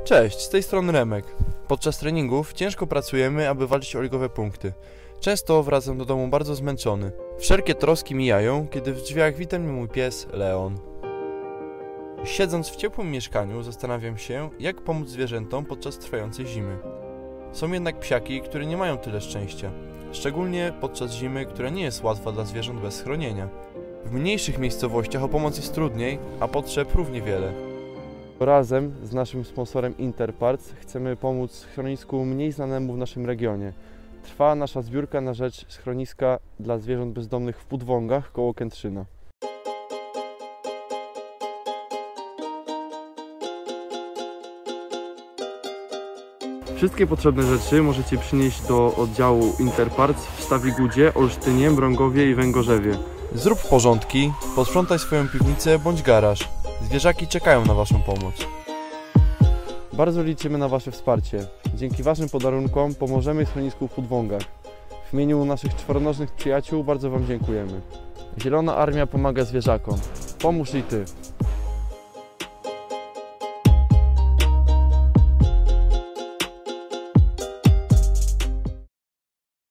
Cześć, z tej strony Remek. Podczas treningów ciężko pracujemy, aby walczyć o ligowe punkty. Często wracam do domu bardzo zmęczony. Wszelkie troski mijają, kiedy w drzwiach wita mnie mój pies Leon. Siedząc w ciepłym mieszkaniu, zastanawiam się, jak pomóc zwierzętom podczas trwającej zimy. Są jednak psiaki, które nie mają tyle szczęścia. Szczególnie podczas zimy, która nie jest łatwa dla zwierząt bez schronienia. W mniejszych miejscowościach o pomoc jest trudniej, a potrzeb równie wiele. Razem z naszym sponsorem Interparts chcemy pomóc schronisku mniej znanemu w naszym regionie. Trwa nasza zbiórka na rzecz schroniska dla zwierząt bezdomnych w Podwągach koło Kętrzyna. Wszystkie potrzebne rzeczy możecie przynieść do oddziału Interparts w Stawigudzie, Olsztynie, Mrągowie i Węgorzewie. Zrób porządki, posprzątaj swoją piwnicę bądź garaż. Zwierzaki czekają na Waszą pomoc. Bardzo liczymy na Wasze wsparcie. Dzięki Waszym podarunkom pomożemy schronisku w Podwągach. W imieniu naszych czworonożnych przyjaciół bardzo Wam dziękujemy. Zielona Armia pomaga zwierzakom. Pomóż i Ty.